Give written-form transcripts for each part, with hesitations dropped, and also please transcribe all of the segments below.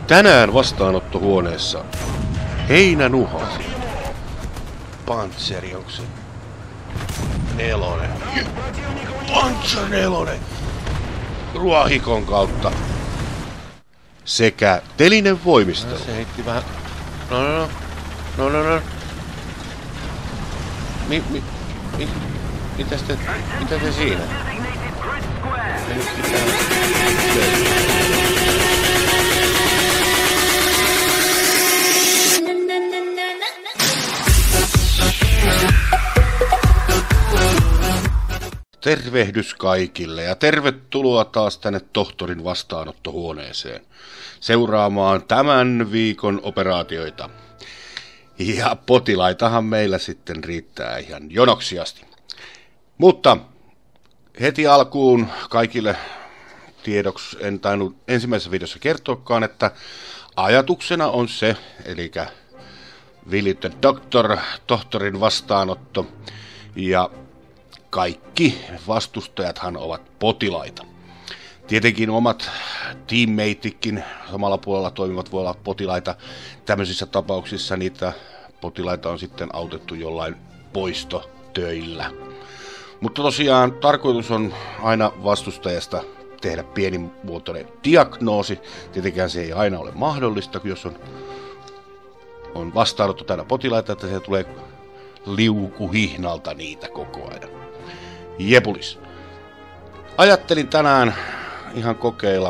Tänään vastaanottohuoneessa heinänuha. Pantseri, onko se? Nelonen. Panzer nelonen. Ruohikon kautta. Sekä telinen voimistelu. Se heitti vähän. No. Mitä te siinä? Tervehdys kaikille ja tervetuloa taas tänne tohtorin vastaanottohuoneeseen seuraamaan tämän viikon operaatioita. Ja potilaitahan meillä sitten riittää ihan jonoksi asti. Mutta heti alkuun kaikille tiedoksi en tainnut ensimmäisessä videossa kertoakaan, että ajatuksena on se, eli Willy the Doctor, tohtorin vastaanotto, ja kaikki vastustajathan ovat potilaita. Tietenkin omat teammateikin samalla puolella toimivat voi olla potilaita. Tämmöisissä tapauksissa niitä potilaita on sitten autettu jollain poistotöillä. Mutta tosiaan tarkoitus on aina vastustajasta tehdä pienimuotoinen diagnoosi. Tietenkään se ei aina ole mahdollista, jos on vastaanotto täynnä potilaita, että se tulee liukuhihnalta niitä koko ajan. Jepulis. Ajattelin tänään ihan kokeilla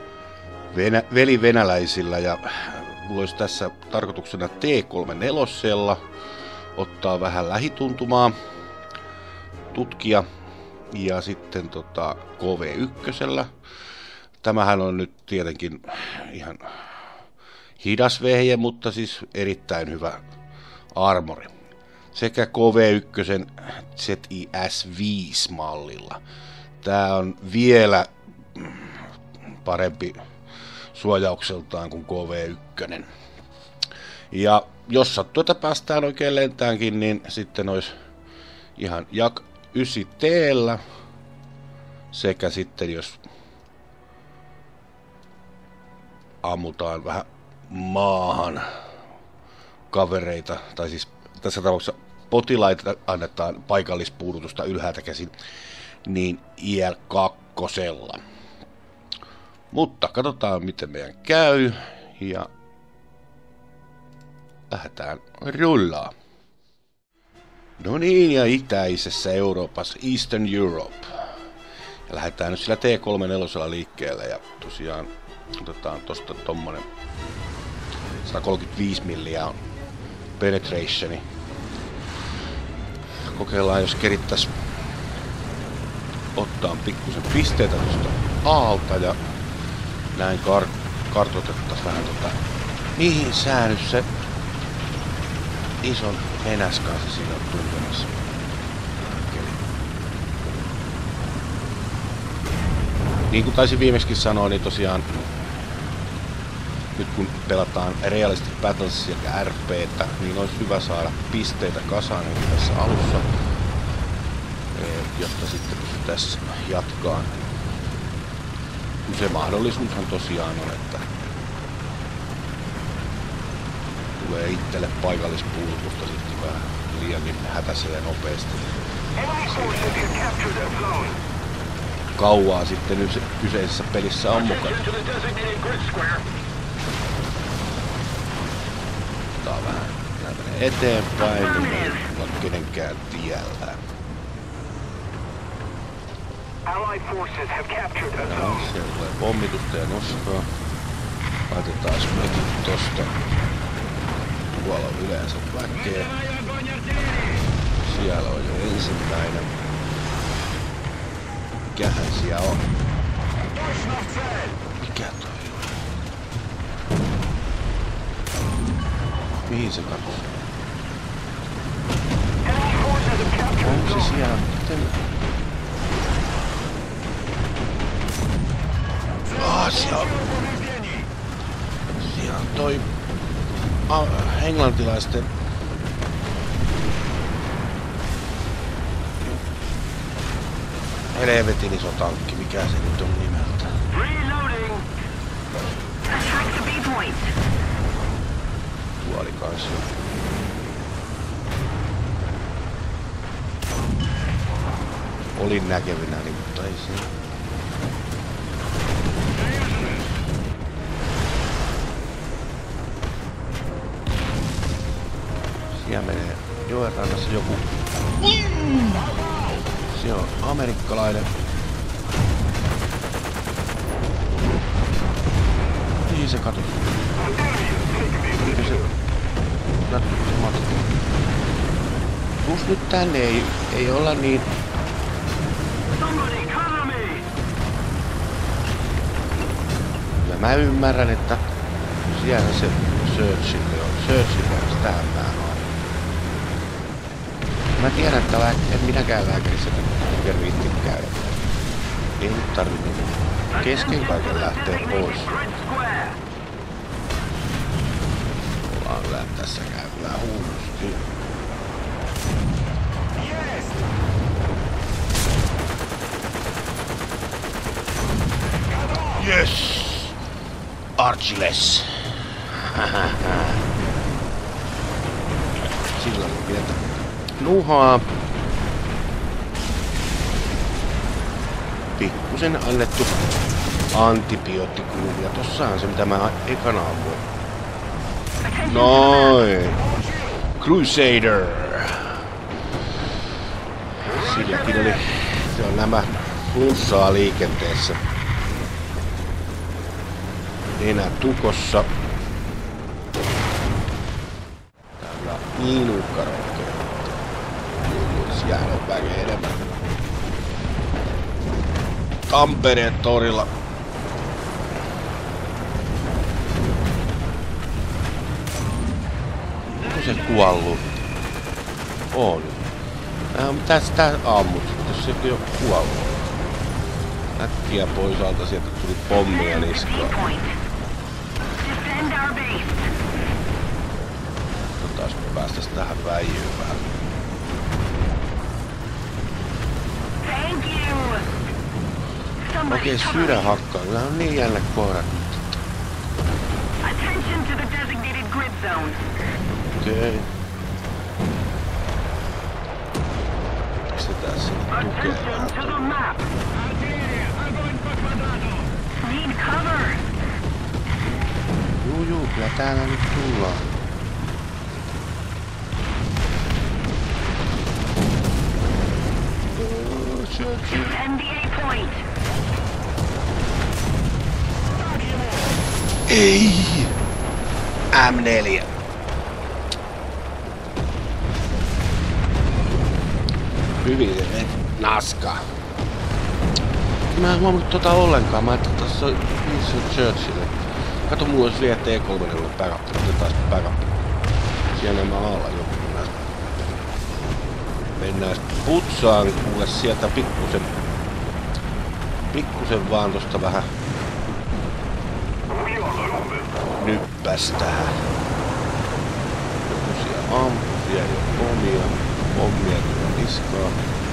velivenäläisillä ja mulla olisi tässä tarkoituksena T34 ottaa vähän lähituntumaa, tutkia ja sitten KV1. Tämähän on nyt tietenkin ihan hidas vehje, mutta siis erittäin hyvä armori. Sekä KV1 ZIS-5-mallilla. Tää on vielä parempi suojaukseltaan kuin KV1. Ja jos sattuu, että päästään oikein lentäänkin, niin sitten olisi ihan Jak 9T:llä sekä sitten jos ammutaan vähän maahan kavereita, tai siis tässä tapauksessa potilaita annetaan paikallispuudutusta ylhäältä käsin, niin IL-2. Mutta katsotaan miten meidän käy ja lähdetään rullaa. No niin, ja itäisessä Euroopassa, Eastern Europe. Ja lähdetään nyt sillä T34 liikkeelle ja tosiaan otetaan tosta tommonen 135 milliä on penetrationi. Kokeillaan, jos kerittäis ottaa pikkusen pisteitä tuosta alta ja näin kartoitettaisiin vähän mihin sä nyt se ison nenäs kanssa siinä on tuntemassa. Niin kuin taisin viimeksikin sanoa, niin tosiaan nyt kun pelataan Realistic Battles ja RP:tä, niin olisi hyvä saada pisteitä kasaan tässä alussa, jotta sitten pystyttäisiin jatkaan. Se mahdollisuushan tosiaan on, että tulee itselle paikallispuudutusta sitten vähän liiankin hätässä ja nopeasti. Kauaa sitten kyseisessä pelissä on mukana. Ottaa vähän eteenpäin, niin ei ole kenenkään tiellä. No, siellä tulee pommitusta ja nostoa. Laitetaan mekin tosta. Tuolla on yleensä väkeä. Siellä on jo ensimmäinen. Mikähän siellä on? Mikä toi on? Mihin se katsoo? Onko se siellä? Siellä on toi englantilaisten helvetin iso tankki, mikä se nyt on nimeltä? pois jo. Olin näkevinäni, mutta ei se. Siellä menee joen rannassa joku. Siellä on amerikkalainen. Niin se katosi. Jatkuuko se matka? Tuus nyt tänne, ei olla niin. Ja mä ymmärrän, että siellä se Churchill on. Churchill on tähän päin on. Mä tiedän, että en minäkään lääkärissä en riitti käydä. Ei nyt tarvitse kesken kaiken lähteä pois. Ollaan tässä käydään hullusti. Yes! Archiless! Sillä on pientä nuhaa. Pikkusen annettu antibioottikuumia. Tossahan se mitä mä ekana ammuin. Noin! Crusader! Silläkin oli se on nämä flunssaa liikenteessä. Enää tukossa. Täällä on niin uhkarokkeja. Siellä on väkeä enemmän. Tampereen torilla. Onko se kuollut? On. Tästä ammut, jos se ei ole kuollut. Äkkiä pois alta, sieltä tuli pommia niskaan. Otas me päästäis tähän väijyyn vähän. Okei, sydän hakkaa. Nämä on niin jännä kohdat. Okei. Pistetään sinne tukeen vähän. Juu, kyllä täällä nyt tullaan. Ei! M4. Hyvin naska. Mä en huomannut tota ollenkaan. Mä ajattelin, että tossa on Winston Churchill. Kato, mulla olisi vielä T3 backup. Otetaan backup. Siellä mä alla joku. Mennään putsaan. Kuule sieltä pikkusen vaan tosta vähän nyppästää. Joku siellä ampuu, siellä ei ole pommia tulee niskaa.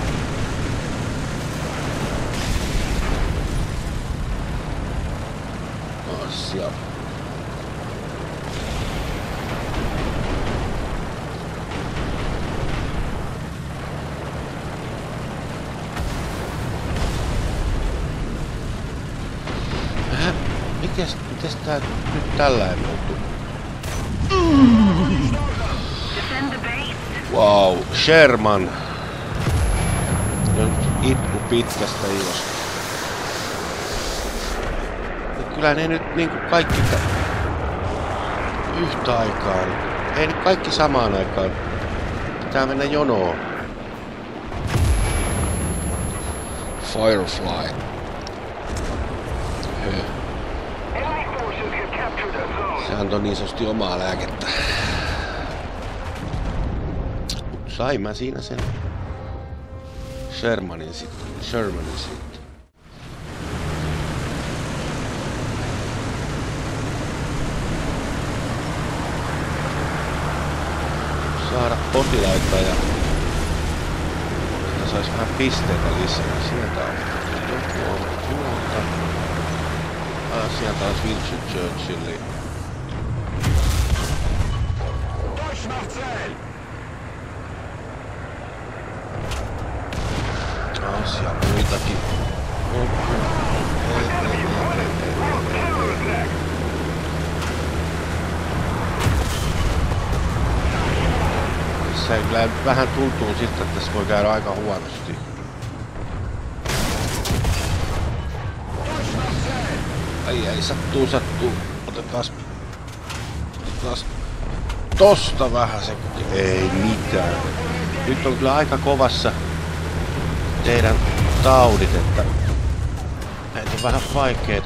Asia. Mites tää nyt tällainen muuttuu? Wow, Sherman. Nyt itku pitkästä ilosta. Kyllä ne nyt niinku kaikki yhtä aikaa. Ei nyt kaikki samaan aikaan. Pitää mennä jonoon. Firefly. Se antoi niin sanotusti omaa lääkettä. Sain mä siinä sen Shermanin sitten. Saada potilaita ja sais vähän pisteitä lisää. Sieltä on joku ollut juolta. Sieltä on Winston Churchill. tässä kyllä vähän tuntuu siltä, että tässä voi käydä aika huonosti. Ai sattuu. Otetaan tosta vähän se. Ei mitään. Nyt on kyllä aika kovassa teidän taudit, että näitä on vähän vaikea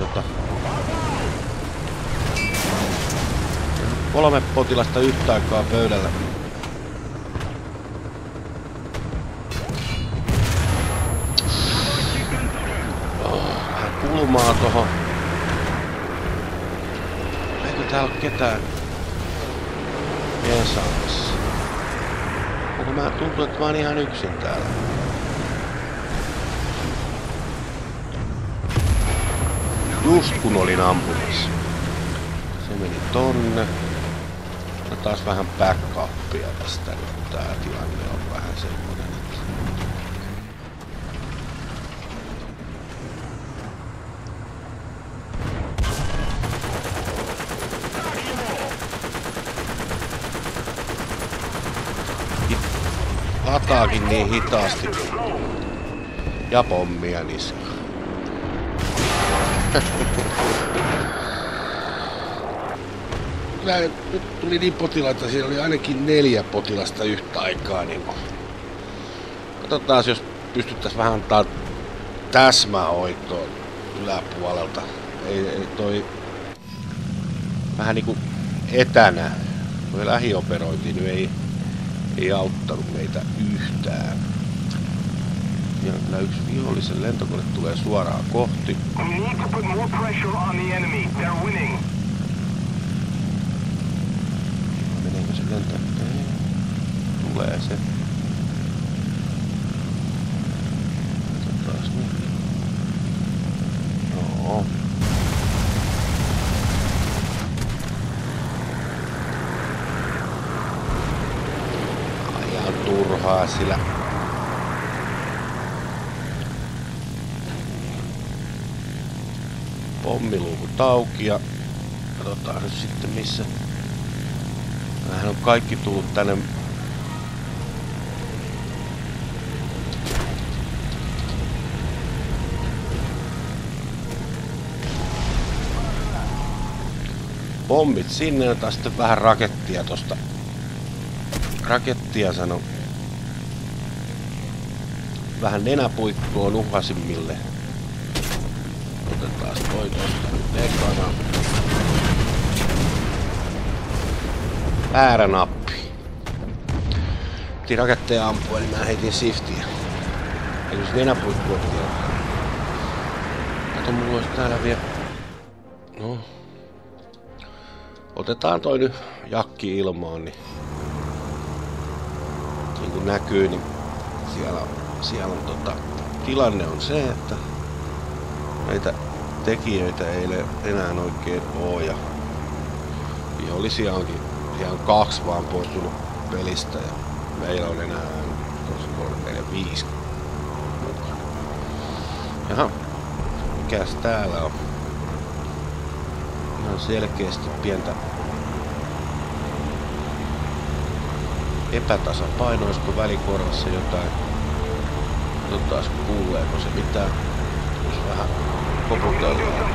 3 potilasta yhtä aikaa pöydällä. Vähän kulmaa tohon. Eikö täällä ole ketään jeesaamassa? Tuntuu, että mä oon ihan yksin täällä. Just kun olin ampumassa. Se meni tonne. Ja taas vähän backupia tästä. Tää tilanne on vähän semmonen. Lataakin niin hitaasti. Ja pommia niskaan. Nyt tuli niin potilaita, siinä oli ainakin 4 potilasta yhtä aikaa. Niin katsotaan, jos pystyttäisiin vähän antaa täsmähoitoa yläpuolelta. Ei toi vähän niinku etänä. Toi lähioperointi nyt ei auttanut meitä yhtään. Ja kyllä yksi vihollisen lentokone tulee suoraan kohti. Meneekö se lentää? Tulee se. Katsotaas nyt. Joo. Ihan turhaa sillä. Pommiluukut auki ja katsotaan nyt sitten missä. Nämähän on kaikki tullut tänne. Pommit sinne, otetaan sitten vähän rakettia tosta. Rakettia sano. Vähän nenäpuikkoon uhasimmille. Otetaan toi tosta nyt ekana. Väärä nappi. Piti raketteja ampua, niin mä heitin shiftiä. Eli jos nenäpuikku otti. Kato, mulla olisi täällä vielä. No. Otetaan toi nyt jakki ilmaan, niin kuin näkyy, niin siellä on tilanne on se, että näitä tekijöitä ei enää oikein oo ja vihollisia onkin ihan 2 vaan poistunut pelistä ja meillä on enää 3, 4, 5 mukana. Jaha, mikäs täällä on? Ihan selkeästi pientä epätasapainoa, olisiko välikorvassa jotain. Katsotaan kuuleeko se mitään. Jos vähän koputellaan.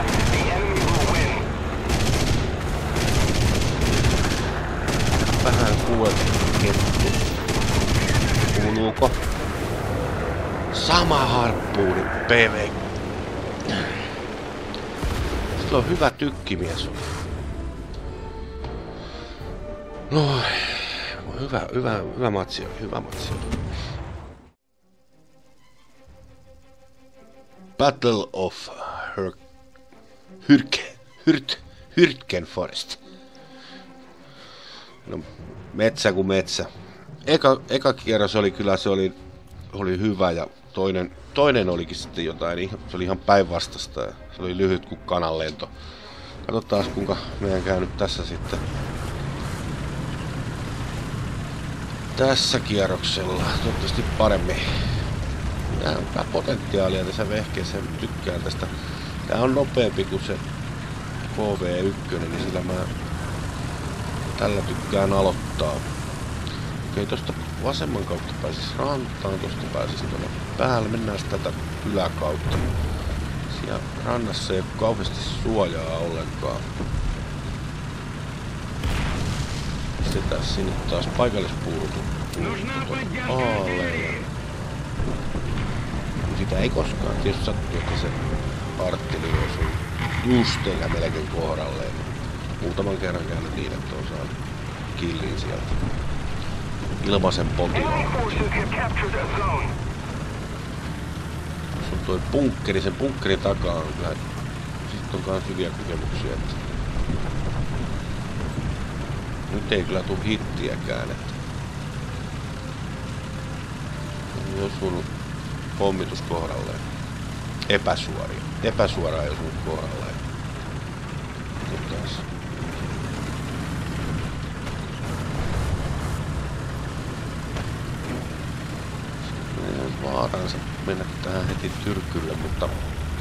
Vähän kettu. Kuuluuko? Sama harppuuni PV. Sillä on hyvä tykkimies. No, hyvä matsi. Battle of Hürtgenforst. No, metsä kuin metsä. Eka kierros oli kyllä, se oli hyvä ja toinen olikin sitten jotain, se oli ihan päinvastasta ja se oli lyhyt kuin kananlento. Katsotaan kuinka meidän käy nyt tässä sitten. Tässä kierroksella toivottavasti paremmin. Tää on hyvä potentiaalia tässä vehkeessä, tykkään tästä. Tää on nopeampi kuin se KV1, niin sillä mä tällä tykkään aloittaa. Okei, tosta vasemman kautta pääsis rantaan, tosta pääsis tuonne päälle. Mennään tätä yläkautta. Siellä rannassa ei ole kauheasti suojaa ollenkaan. Pistetään sinne taas paikallispuutu tuonne alle. Sitä ei koskaan tietysti sattu, että se artteli osui just eikä melkein kohdalleen. Muutaman kerran käynyt niin, että on saanut killin sieltä. Ilmaisen potilaan. Se on toi bunkkeri, sen bunkkerin takaa on kyllä. Sitten on kans hyviä kokemuksia, että nyt ei kyllä tuu hittiäkään, että on osunut pommitus kohdalleen. Epäsuoraan ei osunut kohdalleen. Taas. Vaaransa mennä tähän heti tyrkylle, mutta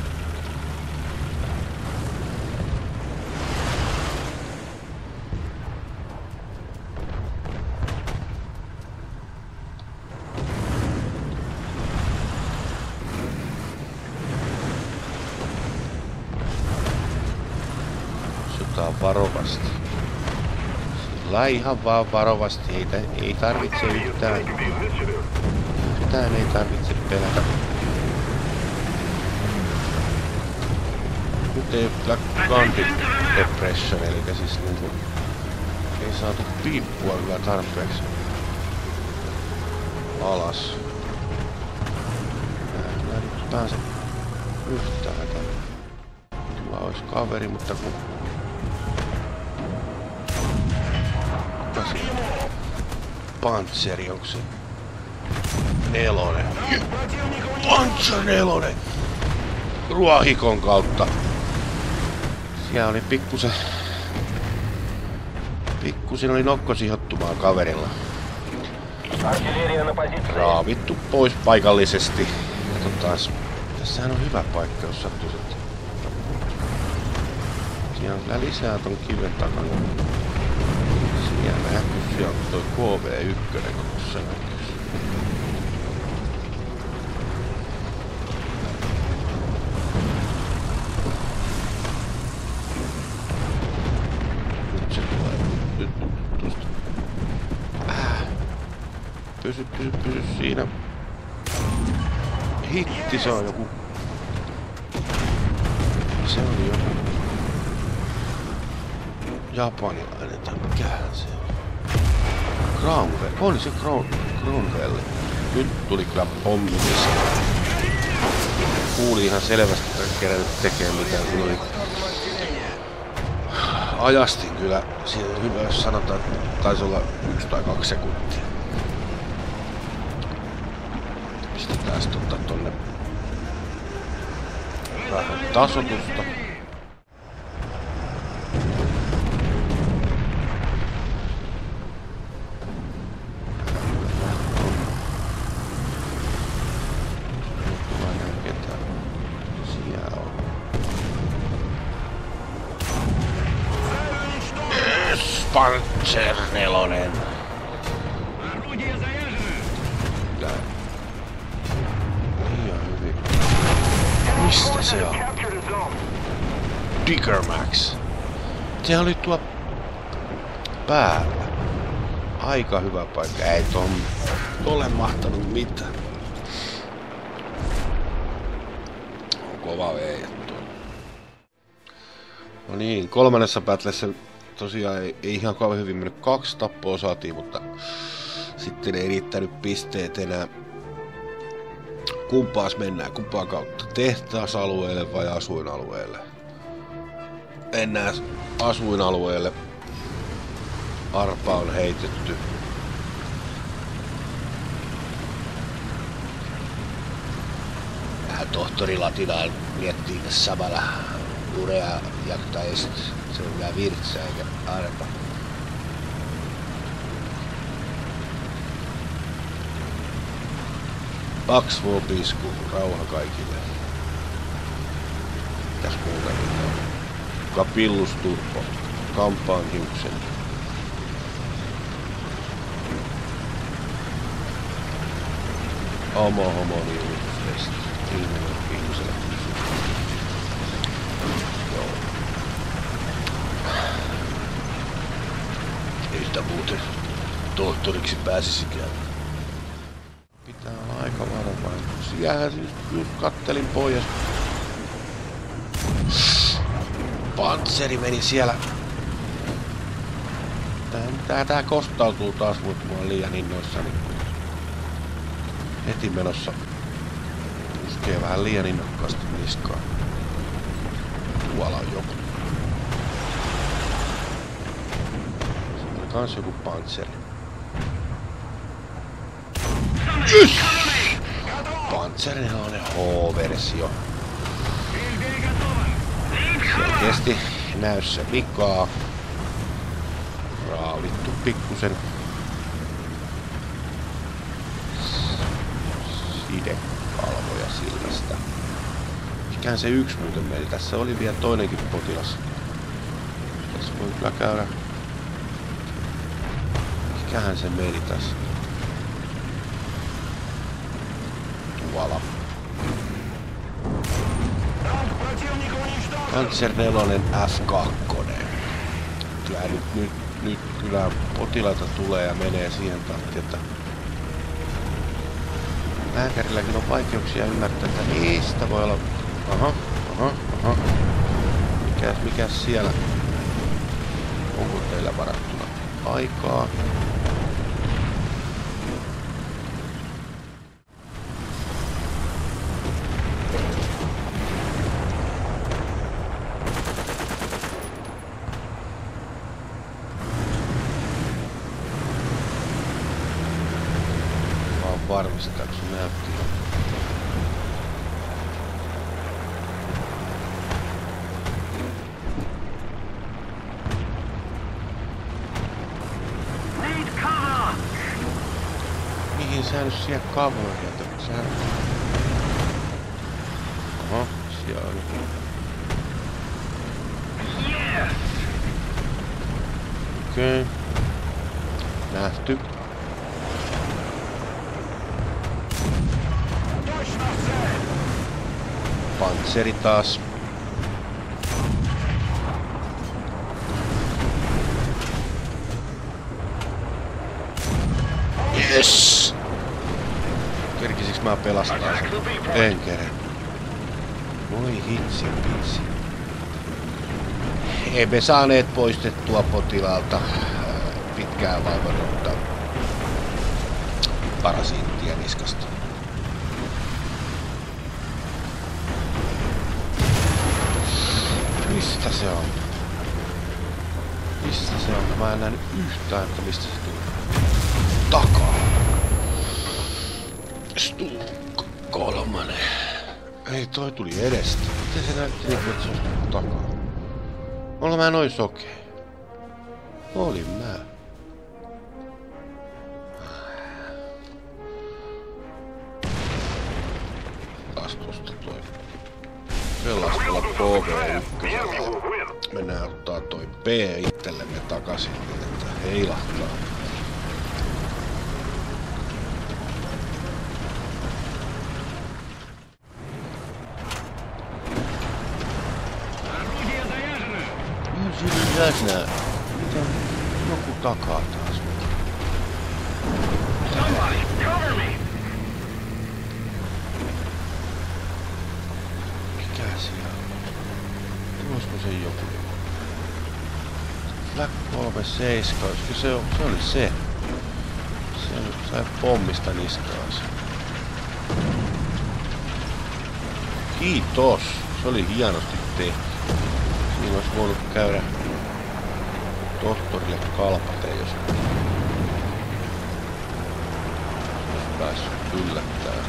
sytään varovasti. Sillä ihan vaan varovasti, ei tarvitse yhtään. Mitään ei tarvitse pelätä. Nyt ei ole Gun Depression, eli siis niinku ei saatu piippua kyllä tarpeeksi alas. Mä en nyt pääse yhtään tänne. Kyllä ois kaveri, mutta kun Pantseri, onko se nelonen? Panzer nelonen! Ruohikon kautta. Siellä oli pikkusen oli nokko sihottumaan kaverilla. Raavittu pois paikallisesti. Katsotaas. Tässähän on hyvä paikka, jos sattuisi, että siellä on kyllä lisää ton kiven takana. Siellä näkyy, siellä on toi KV1, kun tossa näkyy. Nyt se tulee. Nyt tosta. Pysy siinä. Hitti saa joku. Se oli joku japanilainen tai mikähän se on. Cromwell. Oli se Cromwell. Nyt tuli kyllä pommitus. Kuuli ihan selvästi, että en kerännyt tekee mitään. Kun oli ajastin kyllä. Siinä on hyvä, jos sanotaan, että taisi olla 1 tai 2 sekuntia. Pistetään sitten tonne vähän tasotusta. Panzer nelonen. Liian hyvin. Mistä se on? Digger Max. Se oli tuo päällä. Aika hyvä paikka. Ei tolle mahtanut mitään. On kova veijä tuo. No niin, 3. battlessa tosiaan ei ihan kauhean hyvin mennyt. 2 tappoa saatiin, mutta sitten ei riittänyt pisteet enää. Kumpaas mennään? Kumpaa kautta? Tehtaasalueelle vai asuinalueelle? Mennään asuinalueelle. Arpa on heitetty. Tohtori Latinaan miettii tässä samalla Urea jaktaista. Se on vielä Virtsä eikä Arpa. Paksvuopisku, rauha kaikille. Mitäs muuta mitään? Kapillusturpo, kampaan hiuksen. homoniumitustesti. Ihmiselle. Joo. Ei sitä muuten tohtoriksi pääsisikään. Pitää olla aika varovainen. Siellähän just kattelin pois. Pantseri meni siellä. Tää kostautuu taas, mutta mä oon liian innoissani. Heti menossa. Uskee vähän liian innokkaasti niskaan. Tuolla on joku. Se oli kans joku pantseri. Yes! Pantserihan H-versio. Selkeästi näyssä vikaa. Raavittu pikkusen. Sidekalvoja silmästä. Mikähän se yksi muuten meni? Tässä oli vielä toinenkin potilas. Tässä voi kyllä käydä. Mikähän se meni tässä? Tuolla. Panzer 4 F2. Kyllä nyt kyllä potilaita tulee ja menee siihen tahtiin, että lääkärilläkin on vaikeuksia ymmärtää, että mistä voi olla. Aha. Mikäs siellä? Onko teillä varattuna aikaa? Varmistetaanko se näytti? Mihin sä nyt siellä coveria? Oho, siellä on. Okei. Nähty. Pantseri taas. Yes! Kerkisiks mä pelastaa sen? En kere. Voi hitsi pitsi. Emme saaneet poistettua potilaalta pitkään vaivannutta parasiittia niskasta. Mistä se on? Mistä se on? Mä en nähnyt yhtään, että mistä se tuli. Takaa! Stuk 3. Ei, toi tuli edestä. Miten se näytti niin, että se on takaa? Olen mä noin sokea. Olin mä. Taas tosta toi. Pelastella PV1. Mennään ottaa toi B itsellemme takaisin, että heilahtaa. Jäsnä. Mitä? Joku takaa taas. Mikä siellä on? Tuosko se joku? Black 37, se oli se. Se sai pommista niskaansa. Kiitos! Se oli hienosti tehty. Siinä olisi voinut käydä tohtorille kalpateen, jos päässyt yllättämään.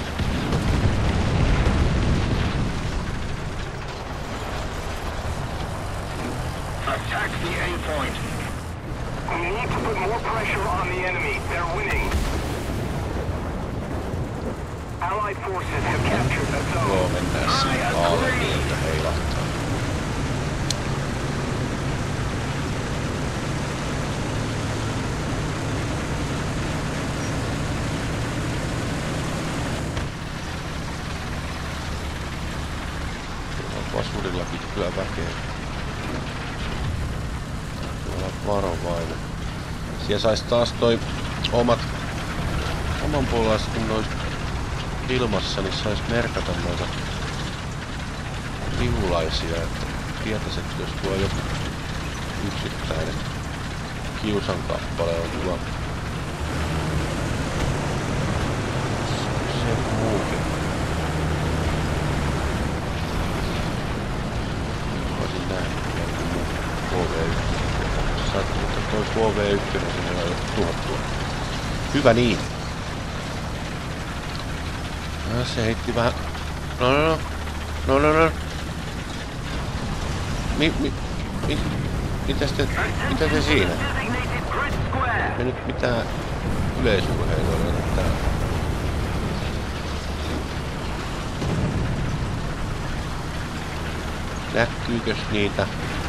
Attack the aim point. We need to put more pressure on the enemy. They're winning. Allied forces have captured the zone. Joo, mennään sinne alle niiltä heilahtaa. Moottorillakin kyllä väkeä. Olla varovainen. Siellä sais taas toi oman puolella, kun nois ilmassa, niin sais merkata noita vihulaisia, että tietäis, että jos tuo joku yksittäinen kiusan kappale on tuo se muukin. Voisin nähdä jonkun muu KV1. Saattaa, mutta toi KV1 sinne on jo tuhottua. Hyvä niin. No, se heitti vähän. No. Mitä te siinä? Me nyt mitään yleisurheilua täällä. Näkyykös niitä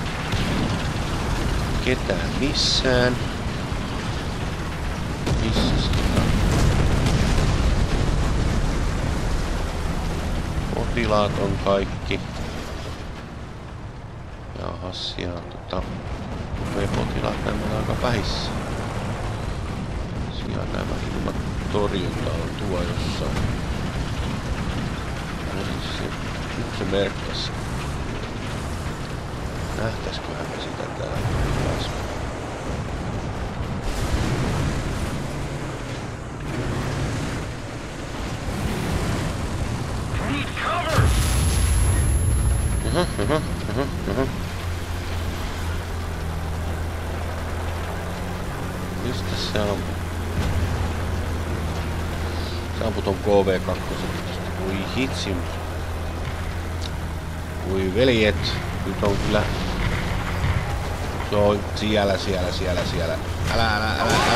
ketään missään? Missä sitä? Potilaat on kaikki. Jahas, ja me potilaat näemme aika vähissä. Siellä nämä ilman torjunta on tuo jossain. Nyt se merkkäs. Nähtäisköhän me sitä täällä päässä? Mistä se ampuu? Se ampuu ton KV2. Voi hitsi. Voi veljet. Nyt on kyllä. Se on siellä. Älä.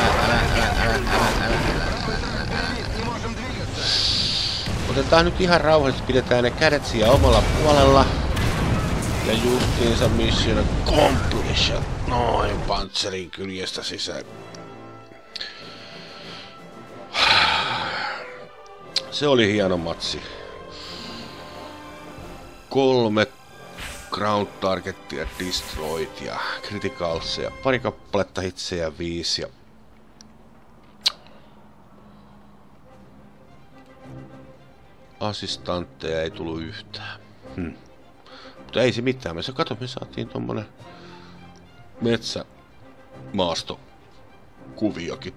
Otetaan nyt ihan rauhallisesti, pidetään ne kädet siellä omalla puolella. Ja justiinsa mission completion. Noin, pantserin kyljestä sisään. Se oli hieno matsi. 3 ground targettia destroyed ja criticalsia. Pari kappaletta hitsejä 5 ja... assistantteja ei tullut yhtään. Mutta ei se mitään. Me saatiin tommonen metsämaastokuviokin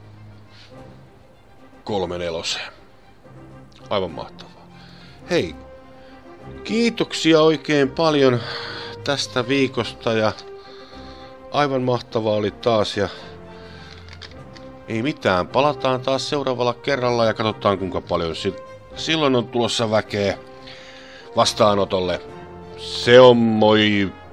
T34. Aivan mahtavaa. Hei, kiitoksia oikein paljon tästä viikosta ja aivan mahtavaa oli taas ja ei mitään. Palataan taas seuraavalla kerralla ja katsotaan kuinka paljon silloin on tulossa väkeä vastaanotolle. Se on moi!